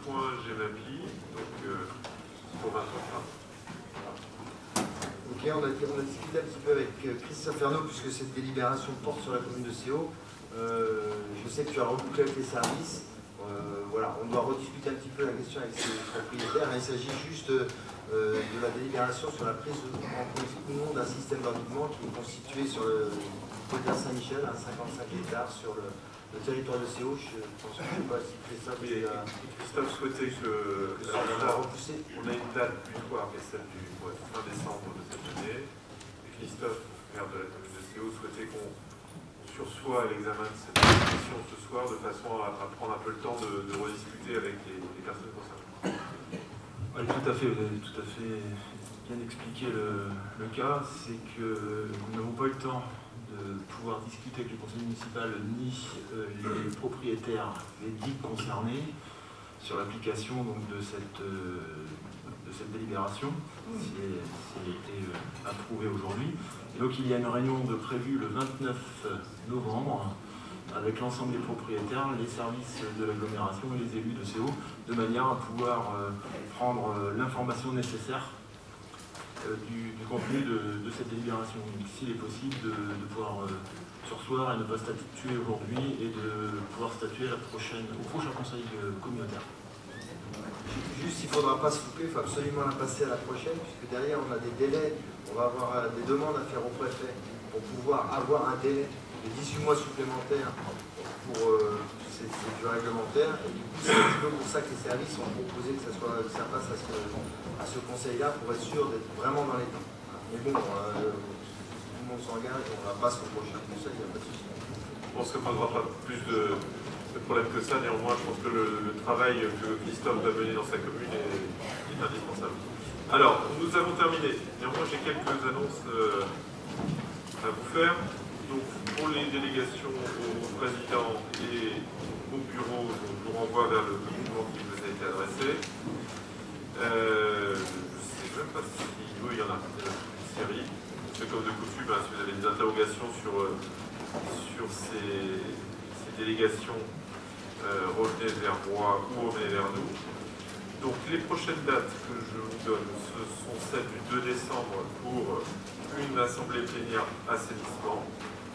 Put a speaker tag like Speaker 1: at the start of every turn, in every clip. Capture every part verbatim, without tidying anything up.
Speaker 1: point GEMAPI, donc euh, pour vingt ans.
Speaker 2: Ok, on a, on a discuté un petit peu avec Christophe Ernaud, puisque cette délibération porte sur la commune de Séaux. Euh, je sais que tu as rebouclé avec les services. Euh, voilà, on doit rediscuter un petit peu la question avec ses propriétaires. Il s'agit juste euh, de la délibération sur la prise en compte ou non d'un système d'endiguement qui est constitué sur le Côte Saint-Michel, à cinquante-cinq hectares sur le, le territoire de Séaux. Je pense que je ne sais pas si Christophe,
Speaker 1: oui, a... Christophe souhaitait que, que
Speaker 2: alors, on, a repoussé.
Speaker 1: On a une date butoir qui est celle du ouais, fin décembre de cette année. Et Christophe, maire de la commune de Séaux, souhaitait qu'on sursoit à l'examen de cette question ce soir, de façon à, à prendre un peu le temps de, de rediscuter avec les, les personnes concernées.
Speaker 3: Oui, tout à fait, vous avez tout à fait bien expliqué le, le cas. C'est que nous n'avons pas eu le temps de pouvoir discuter avec le conseil municipal ni euh, les propriétaires, les digues concernés, sur l'application de cette, euh, de cette délibération, si elle, si elle a été euh, approuvée aujourd'hui. Donc il y a une réunion de prévue le vingt-neuf novembre avec l'ensemble des propriétaires, les services de l'agglomération et les élus de Séaux, de manière à pouvoir euh, prendre euh, l'information nécessaire euh, du, du contenu de, de cette délibération. S'il est possible de, de pouvoir euh, sursoir et ne pas statuer aujourd'hui et de pouvoir statuer à la prochaine, au prochain conseil euh, communautaire.
Speaker 2: Juste, il ne faudra pas se louper, il faut absolument la passer à la prochaine, puisque derrière on a des délais, on va avoir des demandes à faire au préfet pour pouvoir avoir un délai de dix-huit mois supplémentaires pour euh, ces, ces du réglementaire. Et du coup, c'est un petit peu pour ça que les services ont proposé que ça, soit, que ça passe à ce, à ce conseil-là pour être sûr d'être vraiment dans les temps. Mais bon, euh, tout le monde s'engage, on la passe au prochain conseil, il n'y a pas de souci.
Speaker 1: Je pense que ça ne posera pas plus de... Le problème que ça, néanmoins, je pense que le, le travail que Christophe va mener dans sa commune est, est indispensable. Alors, nous avons terminé. Néanmoins, j'ai quelques annonces euh, à vous faire. Donc, pour les délégations au président et au bureau, donc, je vous renvoie vers le document qui vous a été adressé. Euh, je ne sais même pas si... Oui, il y en a une série. C'est comme de coutume, hein, si vous avez des interrogations sur, euh, sur ces, ces délégations, Euh, revenez vers moi ou revenez vers nous. Donc les prochaines dates que je vous donne, ce sont celles du deux décembre pour une assemblée plénière assainissement.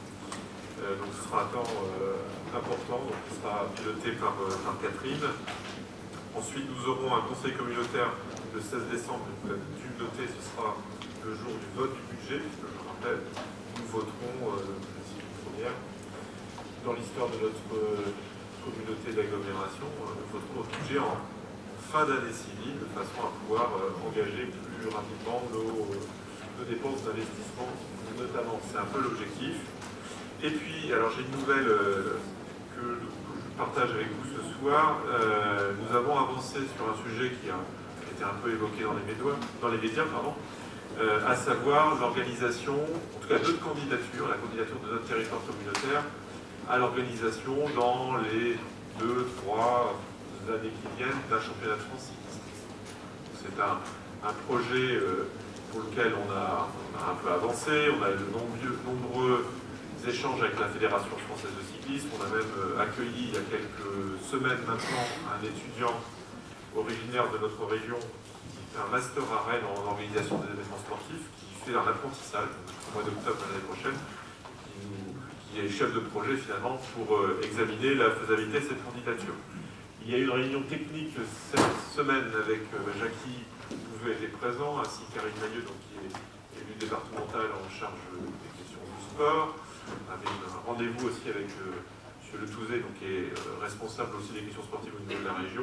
Speaker 1: Euh, donc ce sera un temps euh, important, donc qui sera piloté par, euh, par Catherine. Ensuite nous aurons un conseil communautaire le seize décembre, vous l'avez dû noter, ce sera le jour du vote du budget, puisque je rappelle, nous voterons euh, une première dans l'histoire de notre euh, communauté d'agglomération, euh, nous voterons notre budget en fin d'année civile, de façon à pouvoir euh, engager plus rapidement nos, euh, nos dépenses d'investissement, notamment. C'est un peu l'objectif. Et puis, alors j'ai une nouvelle euh, que, que je partage avec vous ce soir. Euh, nous avons avancé sur un sujet qui a été un peu évoqué dans les médias, dans les médias pardon, euh, à savoir l'organisation, en tout cas notre candidature, la candidature de notre territoire communautaire, à l'organisation dans les deux, trois années qui viennent d'un championnat de France cycliste. C'est un, un projet euh, pour lequel on a, on a un peu avancé, on a eu de nombreux, nombreux échanges avec la Fédération française de cyclisme, on a même euh, accueilli il y a quelques semaines maintenant un étudiant originaire de notre région qui fait un master à Rennes en organisation des événements sportifs, qui fait un apprentissage au mois d'octobre l'année prochaine, qui nous qui est chef de projet finalement pour euh, examiner la faisabilité de cette candidature. Il y a eu une réunion technique cette semaine avec euh, Jackie Bouvet était présent, ainsi qu'Arine Mailleux, donc, qui est élue départementale en charge des questions du sport. On avait un rendez-vous aussi avec euh, M. Le Touzé, donc, qui est euh, responsable aussi des questions sportives au niveau de la région.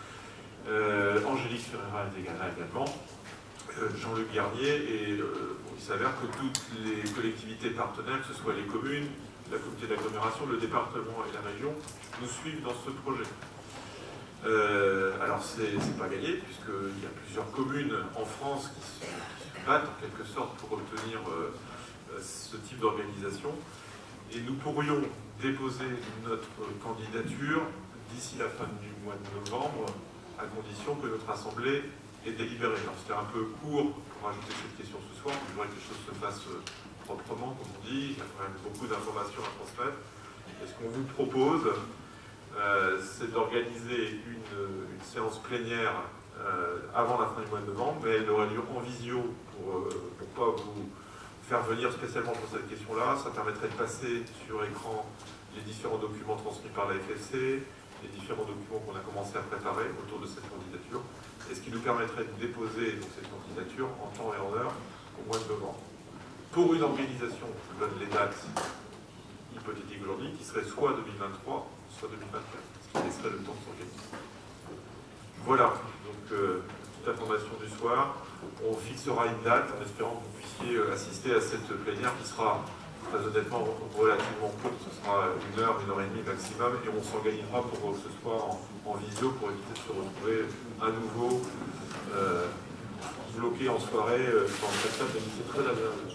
Speaker 1: Euh, Angélique Ferreira est là également. Euh, Jean-Luc Garnier, et euh, bon, il s'avère que toutes les collectivités partenaires, que ce soit les communes, la communauté d'agglomération, le département et la région, nous suivent dans ce projet. Euh, alors c'est pas gagné, puisqu'il y a plusieurs communes en France qui se, qui se battent en quelque sorte pour obtenir euh, ce type d'organisation. Et nous pourrions déposer notre candidature d'ici la fin du mois de novembre, à condition que notre Assemblée ait délibéré. Alors c'était un peu court pour ajouter cette question ce soir, je voudrais que les choses se fassent proprement, comme on dit, il y a quand même beaucoup d'informations à transmettre. Et ce qu'on vous propose, euh, c'est d'organiser une, une séance plénière euh, avant la fin du mois de novembre, mais elle aura lieu en visio pour ne pas vous faire venir spécialement pour cette question-là. Ça permettrait de passer sur écran les différents documents transmis par la F F C, les différents documents qu'on a commencé à préparer autour de cette candidature, et ce qui nous permettrait de déposer donc, cette candidature en temps et en heure au mois de novembre. Pour une organisation, je vous donne les dates hypothétiques aujourd'hui, qui serait soit deux mille vingt-trois, soit deux mille vingt-quatre, ce qui laisserait le temps de s'organiser. Voilà, donc euh, petite information du soir. On fixera une date en espérant que vous puissiez assister à cette plénière qui sera très honnêtement relativement courte. Ce sera une heure, une heure et demie maximum, et on s'organisera pour que ce soit en, en visio pour éviter de se retrouver à nouveau euh, bloqué en soirée euh, dans le cas de c'est très agréable.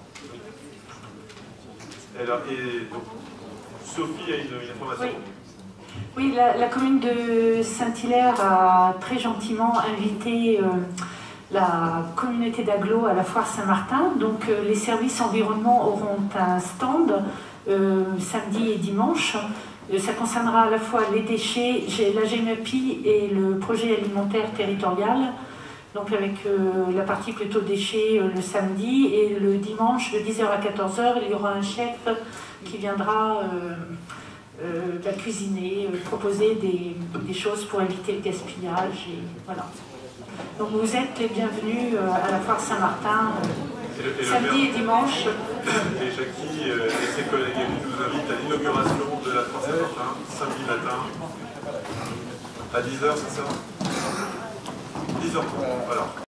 Speaker 1: Alors, et donc, Sophie a une, une information.
Speaker 4: Oui. Oui, la, la commune de Saint-Hilaire a très gentiment invité euh, la communauté d'agglo à la foire Saint-Martin. Donc euh, les services environnement auront un stand euh, samedi et dimanche. Euh, ça concernera à la fois les déchets, la GEMEPI et le projet alimentaire territorial. Donc avec euh, la partie plutôt déchets euh, le samedi, et le dimanche de dix heures à quatorze heures, il y aura un chef qui viendra euh, euh, bah, cuisiner, euh, proposer des, des choses pour éviter le gaspillage. Et, voilà. Donc vous êtes les bienvenus euh, à la foire Saint-Martin euh, samedi et dimanche.
Speaker 1: Et Jackie euh, et ses collègues nous invitent à l'inauguration de la foire Saint-Martin, samedi matin, à dix heures, c'est ça dix heures trente, voilà.